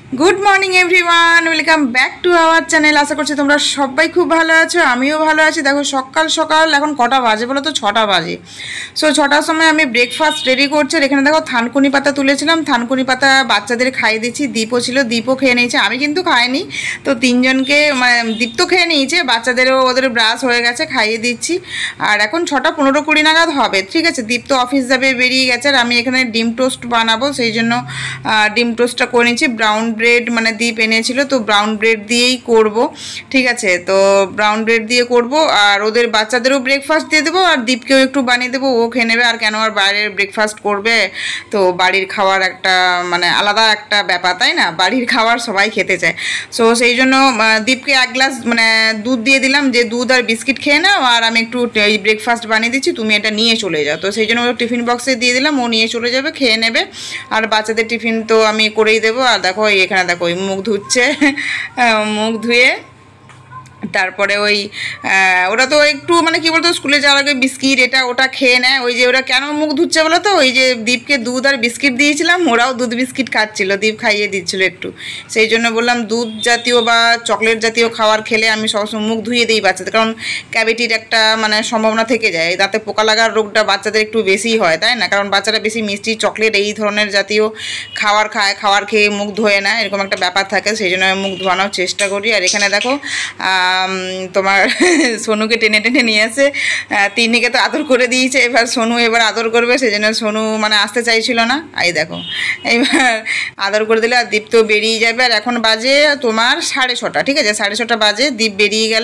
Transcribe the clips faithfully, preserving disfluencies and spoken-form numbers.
Good morning everyone, welcome back to our channel. আশা করছি তোমরা সবাই খুব ভালো আছো, আমিও ভালো আছি। দেখো সকাল সকাল এখন কটা বাজে বলো তো? ছটা বাজে। সো ছটার সময় আমি ব্রেকফাস্ট রেডি করছি। এখানে দেখো থানকুনি পাতা তুলেছিলাম, থানকুনি পাতা বাচ্চাদের খাইয়ে দিচ্ছি। দীপও ছিল, দীপও খেয়ে নিয়েছে, আমি কিন্তু খাইনি। তো তিনজনকে মানে দীপ তো খেয়ে নিয়েছে, বাচ্চাদেরও ওদের ব্রাশ হয়ে গেছে, খাইয়ে দিচ্ছি। আর এখন ছটা পনেরো কুড়ি নাগাদ হবে, ঠিক আছে। দীপ তো অফিস যাবে, বেরিয়ে গেছে। আর আমি এখানে ডিম টোস্ট বানাবো, সেই জন্য ডিম টোস্টটা করে নিচ্ছি। ব্রাউন ব্রেড মানে দীপ এনেছিল, তো ব্রাউন ব্রেড দিয়েই করব, ঠিক আছে। তো ব্রাউন ব্রেড দিয়ে করব, আর ওদের বাচ্চাদেরও ব্রেকফাস্ট দিয়ে দেবো, আর দীপকেও একটু বানিয়ে দেবো, ও খেয়ে নেবে। আর কেন আর বাইরের ব্রেকফাস্ট করবে? তো বাড়ির খাওয়ার একটা মানে আলাদা একটা ব্যাপার, তাই না? বাড়ির খাবার সবাই খেতে চায়। সো সেই জন্য দীপকে এক গ্লাস মানে দুধ দিয়ে দিলাম, যে দুধ আর বিস্কিট খেয়ে নাও, আর আমি একটু এই ব্রেকফাস্ট বানিয়ে দিচ্ছি, তুমি এটা নিয়ে চলে যাও। তো সেই জন্য ও টিফিন বক্সে দিয়ে দিলাম, ও নিয়ে চলে যাবে, খেয়ে নেবে। আর বাচ্চাদের টিফিন তো আমি করেই দেবো। আর দেখো এখানে দেখো ওই মুখ ধুচ্ছে, মুখ ধুয়ে তারপরে ওই ওরা তো একটু মানে কী বলতো, স্কুলে যাওয়ার আগে বিস্কিট এটা ওটা খেয়ে নেয়। ওই যে ওরা কেন মুখ ধুচ্ছে বলো তো? ওই যে দীপকে দুধ আর বিস্কিট দিয়েছিলাম, ওরাও দুধ বিস্কিট খাচ্ছিলো, দীপ খাইয়ে দিচ্ছিলো একটু। সেই জন্য বললাম দুধ জাতীয় বা চকলেট জাতীয় খাবার খেলে আমি সবসময় মুখ ধুয়ে দিই বাচ্চাদের, কারণ ক্যাভিটির একটা মানে সম্ভাবনা থেকে যায়, তাতে পোকা লাগার রোগটা বাচ্চাদের একটু বেশি হয়, তাই না? কারণ বাচ্চারা বেশি মিষ্টি চকলেট এই ধরনের জাতীয় খাবার খায়, খাবার খেয়ে মুখ ধোয়ে না, এরকম একটা ব্যাপার থাকে। সেই জন্য আমি মুখ ধোয়ানোর চেষ্টা করি। আর এখানে দেখো তোমার সোনুকে টেনে টেনে নিয়ে আসে, তিন্নিকে তো আদর করে দিয়েছে, এবার সোনু এবার আদর করবে, সেই জন্য সোনু মানে আসতে চাইছিল না। এই দেখো এইবার আদর করে দিলে, আর দীপ তো বেরিয়ে যাবে। আর এখন বাজে তোমার সাড়ে ছটা, ঠিক আছে, সাড়ে ছটা বাজে, দীপ বেরিয়ে গেল।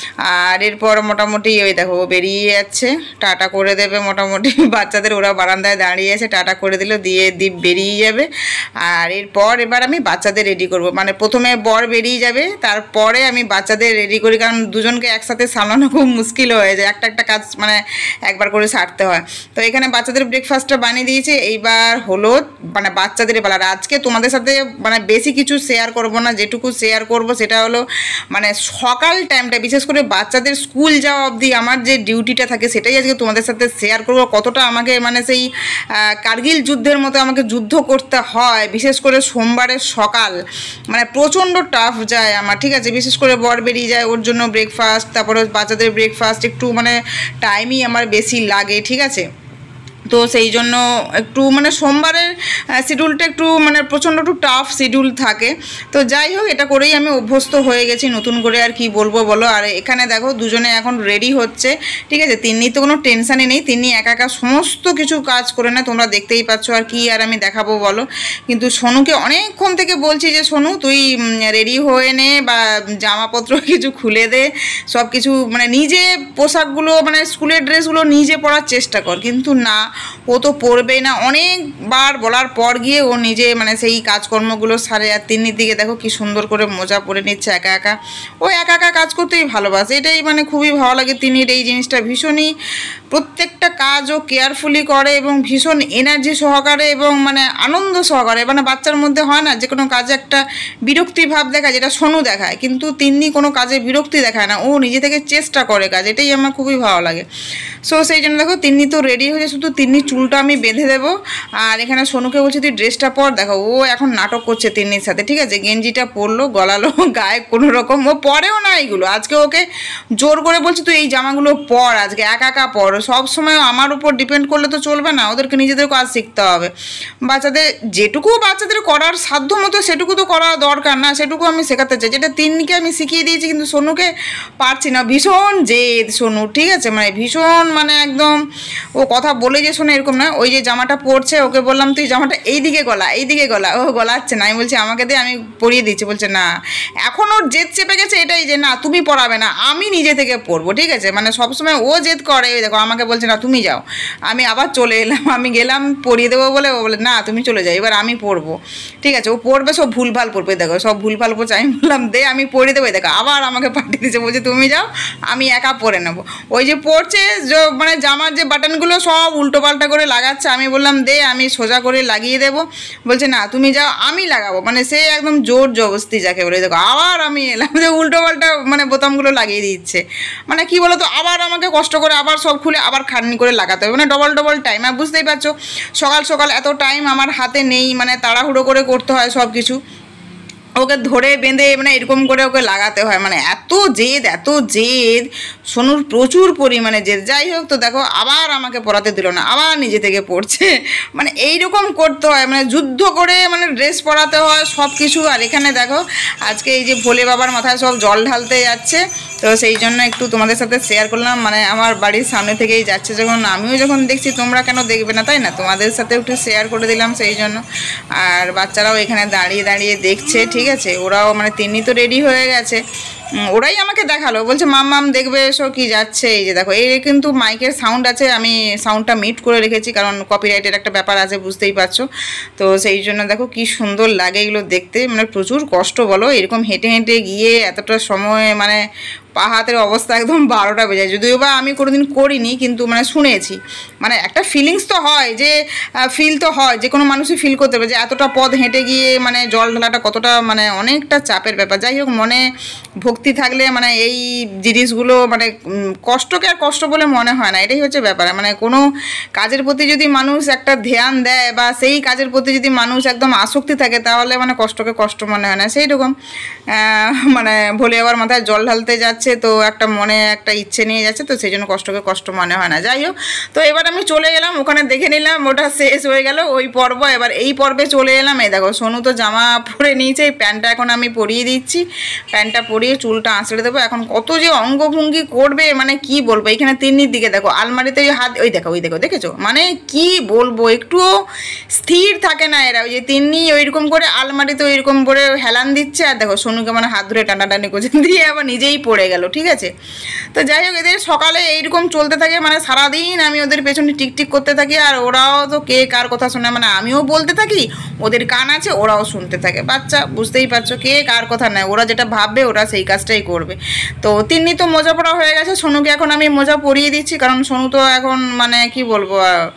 আর এরপর মোটামুটি ওই দেখো বেরিয়ে যাচ্ছে, টাটা করে দেবে মোটামুটি বাচ্চাদের, ওরা বারান্দায় দাঁড়িয়ে আছে, টাটা করে দিল, দিয়ে দীপ বেরিয়ে যাবে। আর এরপর এবার আমি বাচ্চাদের রেডি করব, মানে প্রথমে বর বেরিয়ে যাবে, তারপরে আমি বাচ্চাদের রেডি করি, কারণ দুজনকে একসাথে সামলানো খুব মুশকিল হয়ে যায়, একটা একটা কাজ মানে একবার করে সারতে হয়। তো এখানে বাচ্চাদের ব্রেকফাস্টটা বানিয়ে দিয়েছে, এইবার হলো মানে বাচ্চাদের বেলা। আর আজকে তোমাদের সাথে মানে বেশি কিছু শেয়ার করব না, যেটুকু শেয়ার করব সেটা হলো মানে সকাল টাইমটা, বিশেষ করে বাচ্চাদের স্কুল যাওয়া অবধি আমার যে ডিউটিটা থাকে, সেটাই আজকে তোমাদের সাথে শেয়ার করব। কতটা আমাকে মানে সেই কার্গিল যুদ্ধের মতো আমাকে যুদ্ধ করতে হয়, বিশেষ করে সোমবারের সকাল মানে প্রচণ্ড টাফ যায় আমার, ঠিক আছে। বিশেষ করে বর বেরিয়ে যায়, ওর জন্য ব্রেকফাস্ট, তারপরে বাচ্চাদের ব্রেকফাস্ট, একটু মানে টাইমই আমার বেশি লাগে, ঠিক আছে। তো সেই জন্য একটু মানে সোমবারের শিডিউলটা একটু মানে প্রচণ্ড একটু টাফ শিডিউল থাকে। তো যাই হোক, এটা করেই আমি অভ্যস্ত হয়ে গেছি, নতুন করে আর কি বলবো বলো। আর এখানে দেখো দুজনে এখন রেডি হচ্ছে, ঠিক আছে। তিন্নি তো কোনো টেনশানই নেই, তিন্নি একা একা সমস্ত কিছু কাজ করে নেয়, তোমরা দেখতেই পাচ্ছ। আর কি আর আমি দেখাবো বলো? কিন্তু সোনুকে অনেকক্ষণ থেকে বলছি যে সোনু তুই রেডি হয়ে নে, বা জামাপত্র কিছু খুলে দে, সব কিছু মানে নিজে পোশাকগুলো মানে স্কুলের ড্রেসগুলো নিজে পরার চেষ্টা কর, কিন্তু না, ও তো পড়বেই না। অনেকবার বলার পর গিয়ে ও নিজে মানে সেই কাজকর্মগুলো সারে। আর তিন্নির দিকে দেখো কি সুন্দর করে মোজা পরে নিচ্ছে একা একা, ও একা একা কাজ করতেই ভালোবাসে, এটাই মানে খুবই ভালো লাগে তিন্নির এই জিনিসটা। ভীষণই প্রত্যেকটা কাজ ও কেয়ারফুলি করে, এবং ভীষণ এনার্জি সহকারে এবং মানে আনন্দ সহকারে। মানে বাচ্চার মধ্যে হয় না যে কোনো কাজে একটা বিরক্তি ভাব দেখায়, যেটা সোনু দেখায়, কিন্তু তিন্নি কোনো কাজে বিরক্তি দেখায় না, ও নিজে থেকে চেষ্টা করে কাজ, এটাই আমার খুবই ভালো লাগে। সো সেই জন্য দেখো তিন্নি তো রেডি হয়েছে, শুধু তিন্নির চুলটা আমি বেঁধে দেবো। আর এখানে সোনুকে বলছি তুই ড্রেসটা পর, দেখো ও এখন নাটক করছে তিন্নির সাথে, ঠিক আছে। গেঞ্জিটা পরলো, গলালো গায়ে কোনো রকম, ও পরেও না এইগুলো, আজকে ওকে জোর করে বলছি তুই এই জামাগুলো পর, আজকে একা একা পর। সব সময় আমার উপর ডিপেন্ড করলে তো চলবে না, ওদেরকে নিজেদের কাজ শিখতে হবে। বাচ্চাদের যেটুকু বাচ্চাদের করার সাধ্য মতো সেটুকু তো করা দরকার না, সেটুকু আমি শেখাতে চাই, যেটা তিন্নিকে আমি শিখিয়ে দিয়েছি, কিন্তু সোনুকে পারছি না। ভীষণ জেদ সোনু, ঠিক আছে, মানে ভীষণ মানে একদম ও কথা বলে যে শোনে এরকম না। ওই যে জামাটা পরছে, ওকে বললাম তুই জামাটা এইদিকে গলা, এইদিকে গলা, ও গলাচ্ছে না। আমি বলছি আমাকে দিয়ে, আমি পরিয়ে দিচ্ছি, বলছে না। এখন ওর জেদ চেপে গেছে এটাই, যে না তুমি পরাবে না, আমি নিজে থেকে পরবো, ঠিক আছে। মানে সবসময় ও জেদ করে, ওই দেখো আমাকে বলছে না তুমি যাও, আমি আবার চলে এলাম, আমি গেলাম পরিয়ে দেবো বলে, ও বলে না তুমি চলে যাও, এবার আমি পরবো, ঠিক আছে। ও পড়বে, সব ভুলভাল পড়বে, দেখো সব ভুলভাল পড়ছে। আমি বললাম দে আমি পরিয়ে দেবো, দেখো আবার আমাকে পাঠিয়ে দিচ্ছে, বলছে তুমি যাও আমি একা পরে নেবো। ওই যে পড়ছে মানে জামার যে বাটনগুলো সব উল্টো পাল্টা করে লাগাচ্ছে, আমি বললাম দে আমি সোজা করে লাগিয়ে দেবো, বলছে না তুমি যাও আমি লাগাবো, মানে সে একদম জোর জবস্তি যাকে বলে। দেখো আবার আমি এলাম, যে উল্টো পাল্টা মানে বোতামগুলো লাগিয়ে দিচ্ছে, মানে কি বলতো আবার আমাকে কষ্ট করে আবার সব খুলে আবার খাটনি করে লাগাতে হবে, মানে ডবল ডবল টাইম। আর বুঝতেই পারছো সকাল সকাল এত টাইম আমার হাতে নেই, মানে তাড়াহুড়ো করে করতে হয় সব কিছু। ওকে ধরে বেঁধে মানে এরকম করে ওকে লাগাতে হয়, মানে এত জেদ এত জেদ, সোনুর প্রচুর পরিমাণে জেদ। যাই হোক, তো দেখো আবার আমাকে পড়াতে দিল না, আবার নিজে থেকে পড়ছে, মানে এইরকম করতে হয়, মানে যুদ্ধ করে মানে ড্রেস পরাতে হয় সব কিছু। আর এখানে দেখো আজকে এই যে ভোলে বাবার মাথায় সব জল ঢালতে যাচ্ছে, তো সেই জন্য একটু তোমাদের সাথে শেয়ার করলাম, মানে আমার বাড়ির সামনে থেকেই যাচ্ছে যখন, আমিও যখন দেখছি তোমরা কেন দেখবে না, তাই না, তোমাদের সাথে একটু শেয়ার করে দিলাম সেই জন্য। আর বাচ্চারাও এখানে দাঁড়িয়ে দাঁড়িয়ে দেখছে, ঠিক আছে, ওরাও মানে তিনি তো রেডি হয়ে গেছে, ওরাই আমাকে দেখালো, বলছে মাম মাম দেখবে এসো কি যাচ্ছে। এই যে দেখো, এই কিন্তু মাইকের সাউন্ড আছে, আমি সাউন্ডটা মিউট করে রেখেছি কারণ কপিরাইটের একটা ব্যাপার আছে, বুঝতেই পারছো। তো সেই জন্য দেখো কি সুন্দর লাগে এগুলো দেখতে, মানে প্রচুর কষ্ট বলো, এরকম হেঁটে হেঁটে গিয়ে এতটা সময়, মানে পা হাতের অবস্থা একদম বারোটা বেজে যায়। যদিও বা আমি কোনোদিন করিনি, কিন্তু মানে শুনেছি, মানে একটা ফিলিংস তো হয়, যে ফিল তো হয়, যে কোনো মানুষই ফিল করতে পারে যে এতটা পথ হেঁটে গিয়ে মানে জল ঢালাটা কতটা মানে অনেকটা চাপের ব্যাপার। যাই হোক, মনে ভক্তি থাকলে মানে এই জিনিসগুলো মানে কষ্টকে আর কষ্ট বলে মনে হয় না, এটাই হচ্ছে ব্যাপার। মানে কোনো কাজের প্রতি যদি মানুষ একটা ধ্যান দেয় বা সেই কাজের প্রতি যদি মানুষ একদম আসক্তি থাকে, তাহলে মানে কষ্টকে কষ্ট মনে হয় না। সেই রকম মানে ভোলে আবার মাথায় জল ঢালতে যাচ্ছে, তো একটা মনে একটা ইচ্ছে নিয়ে যাচ্ছে, তো সেই জন্য কষ্টকে কষ্ট মনে হয় না। যাই হোক, তো এবার আমি চলে গেলাম ওখানে, দেখে নিলাম ওটা শেষ হয়ে গেল ওই পর্ব। এবার এই পর্বে চলে এলাম। এই দেখো সোনু তো জামা পরে নিয়েছে, এই প্যান্টটা এখন আমি পরিয়ে দিচ্ছি, প্যান্টটা পরিয়ে চুলটা আঁচড়ে দেবো। এখন কত যে অঙ্গভঙ্গি করবে মানে কি বলবো। এখানে তিন্নির দিকে দেখো, আলমারিতে ওই হাত, ওই দেখো ওই দেখো দেখেছো, মানে কি বলবো, একটুও স্থির থাকে না এরা। ওই যে তিন্নি ওইরকম করে আলমারিতে ওইরকম করে হেলান দিচ্ছে, আর দেখো সোনুকে মানে হাত ধরে টানাটানি করছে, দিয়ে আবার নিজেই পড়ে গেল, ঠিক আছে। তো যাই হোক, এদের সকালে এইরকম চলতে থাকে, মানে সারাদিন আমি ওদের পেছনে টিকটিক করতে থাকি, আর ওরাও তো কে কার কথা শোনে, মানে আমিও বলতে থাকি, ওদের কান আছে, ওরাও শুনতে থাকে। বাচ্চা, বুঝতেই পারছো, কে কার কথা নেয়, ওরা যেটা ভাববে ওরা সেই কাজটাই করবে। তো তিন্নি তো মোজা পরা হয়ে গেছে, সোনুকে এখন আমি মোজা পরিয়ে দিচ্ছি, কারণ সোনু তো এখন মানে কি বলবো,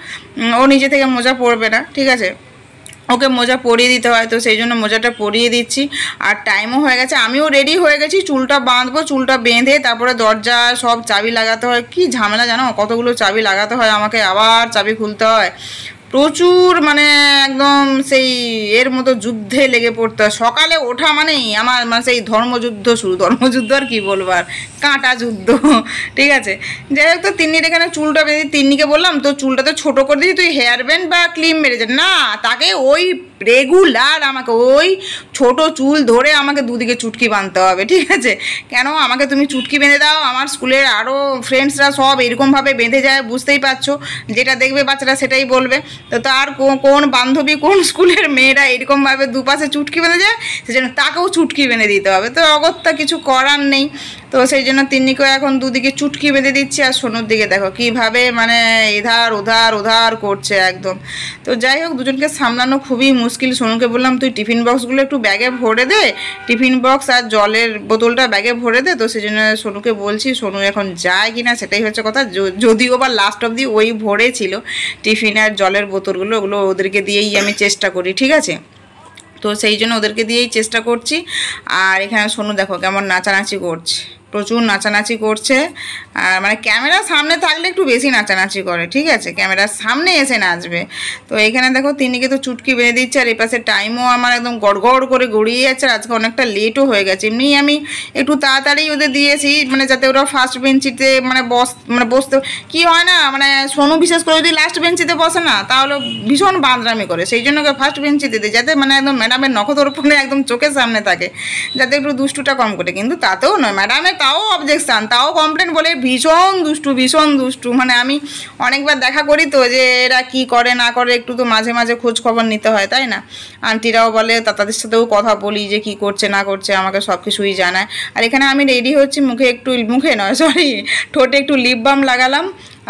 ও নিজে থেকে মোজা পরবে না, ঠিক আছে, ওকে মোজা পরিয়ে দিতে হয়, তো সেই জন্য মোজাটা পরিয়ে দিচ্ছি। আর টাইমও হয়ে গেছে, আমিও রেডি হয়ে গেছি, চুলটা বাঁধবো, চুলটা বেঁধে তারপরে দরজা সব চাবি লাগাতে হয়। কি ঝামেলা জানো, কতগুলো চাবি লাগাতে হয় আমাকে, আবার চাবি খুলতে হয়, প্রচুর মানে একদম সেই এর মতো যুদ্ধে লেগে পড়তে হয়। সকালে ওঠা মানেই আমার মানে সেই ধর্মযুদ্ধ শুরু, ধর্মযুদ্ধ আর কি বলবো, আর কাঁটা যুদ্ধ, ঠিক আছে। যাই হোক, তো তিন্নির এখানে চুলটা বেঁধে, তিন্নিকে বললাম তো চুলটা তো ছোটো করে দিই, তুই হেয়ার ব্যান্ড বা ক্লিপ মেরেছে না, তাকে ওই রেগুলার আমাকে ওই ছোট চুল ধরে আমাকে দুদিকে চুটকি বাঁধতে হবে, ঠিক আছে। কেন আমাকে তুমি চুটকি বেঁধে দাও, আমার স্কুলের আরও ফ্রেন্ডসরা সব এরকমভাবে বেঁধে যায়, বুঝতেই পারছো, যেটা দেখবে বাচ্চারা সেটাই বলবে। তো তার কোন বান্ধবী কোন স্কুলের মেয়েরা এরকমভাবে দুপাশে চুটকি বেঁধে যায়, সেজন্য তাকেও চুটকি বেঁধে দিতে হবে, তো অগত্যা কিছু করার নেই। তো সেই জন্য তিন্নিকেও এখন দুদিকে চুটকি বেঁধে দিচ্ছি। আর সোনুর দিকে দেখো কীভাবে মানে এধার ওধার ওধার করছে একদম। তো যাই হোক, দুজনকে সামলানো খুবই মুশকিল। সোনুকে বললাম তুই টিফিন বক্সগুলো একটু ব্যাগে ভরে দে, টিফিন বক্স আর জলের বোতলটা ব্যাগে ভরে দে। তো সেই জন্য সোনুকে বলছি, সোনু এখন যায় কি না সেটাই হচ্ছে কথা। যদিও বা লাস্ট অবধি ওই ভরে ছিল টিফিন আর জলের বোতলগুলো, ওগুলো ওদেরকে দিয়েই আমি চেষ্টা করি, ঠিক আছে। তো সেই জন্য ওদেরকে দিয়েই চেষ্টা করছি। আর এখানে সোনু দেখো কেমন নাচানাচি করছে, প্রচুর নাচানাচি করছে। আর মানে ক্যামেরার সামনে থাকলে একটু বেশি নাচানাচি করে, ঠিক আছে, ক্যামেরার সামনে এসে নাচবে। তো এখানে দেখো তিন্নিকে তো চুটকি বেঁধে দিচ্ছে, আর এই পাশে টাইমও আমার একদম গড়গড় করে গড়িয়ে যাচ্ছে। আজকে অনেকটা লেটও হয়ে গেছে, এমনি আমি একটু তাড়াতাড়ি ওদের দিয়েছি, মানে যাতে ওরা ফার্স্ট বেঞ্চিতে মানে বস মানে বসতে কি হয় না, মানে সোনু বিশেষ করে যদি লাস্ট বেঞ্চিতে বসে না, তাহলে ভীষণ বাঁদরামি করে, সেই জন্য ওকে ফার্স্ট বেঞ্চিতে দিই, যাতে মানে একদম ম্যাডামের নখদর্পণে একদম চোখের সামনে থাকে, যাতে একটু দুষ্টুটা কম করে। কিন্তু তাতেও নয়, ম্যাডামের তাও অবজেকশান, তাও কমপ্লেন, বলে ভীষণ দুষ্টু ভীষণ দুষ্টু। মানে আমি অনেকবার দেখা করি তো যে এরা কি করে না করে, একটু তো মাঝে মাঝে খোঁজ খবর নিতে হয়, তাই না। আন্টিরাও বলে, তাদের সাথেও কথা বলি যে কি করছে না করছে, আমাকে সব কিছুই জানায়। আর এখানে আমি রেডি হচ্ছি, মুখে একটু মুখে নয় সরি ঠোঁটে একটু লিপ বাম লাগালাম,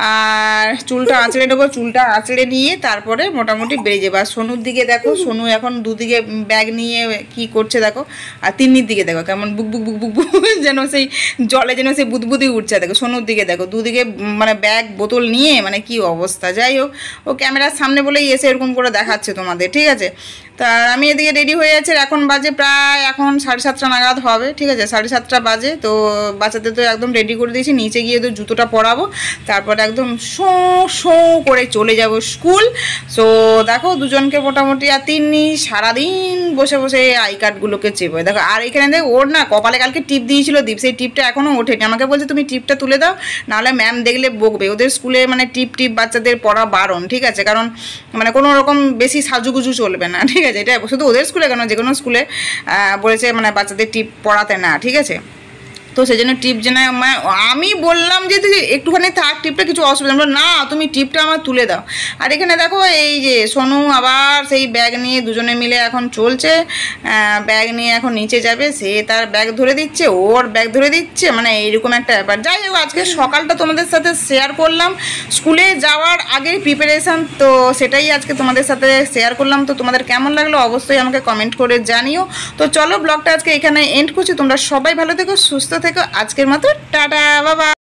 আর চুলটা আঁচড়ে নেবো, চুলটা আঁচড়ে নিয়ে তারপরে মোটামুটি বেরিয়ে যাবো। আর সোনুর দিকে দেখো, সোনু এখন দুদিকে ব্যাগ নিয়ে কি করছে দেখো। আর তিন্নির দিকে দেখো কেমন বুক বুক বুক বুক বুক যেন সেই জলে যেন সেই বুদবুদি উঠছে দেখো। সোনুর দিকে দেখো দুদিকে মানে ব্যাগ বোতল নিয়ে মানে কি অবস্থা। যাই হোক, ও ক্যামেরার সামনে বলেই এসে এরকম করে দেখাচ্ছে তোমাদের, ঠিক আছে। তা আমি এদিকে রেডি হয়ে যাচ্ছি, এখন বাজে প্রায় এখন সাড়ে সাতটা নাগাদ হবে, ঠিক আছে, সাড়ে সাতটা বাজে। তো বাচ্চাদের তো একদম রেডি করে দিয়েছি, নিচে গিয়ে তো জুতোটা পরাবো, তারপর একদম শো শো করে চলে যাব স্কুল। সো দেখো দুজনকে মোটামুটি আর তিন্নি সারাদিন বসে বসে আই কার্ডগুলোকে চেপে দেখো। আর এখানে দেখ ওর না কপালে কালকে টিপ দিয়েছিল দীপ, সেই টিপটা এখনও ওঠেনি। আমাকে বলছে তুমি টিপটা তুলে দাও, নাহলে ম্যাম দেখলে বকবে। ওদের স্কুলে মানে টিপ টিপ বাচ্চাদের পড়া বারণ, ঠিক আছে, কারণ মানে কোনো রকম বেশি সাজুগুজু চলবে না, ঠিক আছে। এটা শুধু ওদের স্কুলে কেন, যে কোনো স্কুলে বলেছে মানে বাচ্চাদের টিপ পড়াতে না, ঠিক আছে। তো সেই জন্য টিপ যেন আমি বললাম যে তুই একটুখানি থাক, টিপটা কিছু অসুবিধা না, তুমি টিপটা আমার তুলে দাও। আর এখানে দেখো এই যে সোনু আবার সেই ব্যাগ নিয়ে দুজনে মিলে এখন চলছে, ব্যাগ নিয়ে এখন নিচে যাবে, সে তার ব্যাগ ধরে দিচ্ছে, ওর ব্যাগ ধরে দিচ্ছে, মানে এইরকম একটা ব্যাপার। যাই হোক আজকে সকালটা তোমাদের সাথে শেয়ার করলাম, স্কুলে যাওয়ার আগে প্রিপারেশান, তো সেটাই আজকে তোমাদের সাথে শেয়ার করলাম। তো তোমাদের কেমন লাগলো অবশ্যই আমাকে কমেন্ট করে জানিও। তো চলো ব্লগটা আজকে এখানে এন্ড করছি, তোমরা সবাই ভালো থেকো, সুস্থ থেকো, আজকের মতো টাটা, বাবা।